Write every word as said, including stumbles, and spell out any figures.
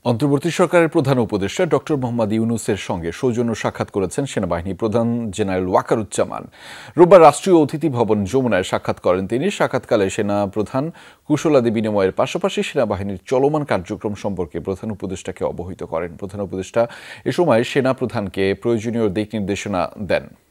অন্তর্বর্তী সরকারের প্রধান উপদেষ্টা ডক্টর মোহাম্মদ ইউনুসের সঙ্গে সৌজন্য সাক্ষাৎ করেছেন সেনাবাহিনী প্রধান জেনারেল ওয়াকারুজ্জামান। রোববার রাষ্ট্রীয় অতিথি ভবন যমুনায় সাক্ষাৎ করেন তিনি। সাক্ষাৎকালে সেনা প্রধান কুশলাদি বিনিময়ের পাশাপাশি সেনাবাহিনীর চলমান কার্যক্রম সম্পর্কে প্রধান উপদেষ্টাকে অবহিত করেন। প্রধান উপদেষ্টা এ সময় সেনা প্রধানকে প্রয়োজনীয় দিক নির্দেশনা দেন।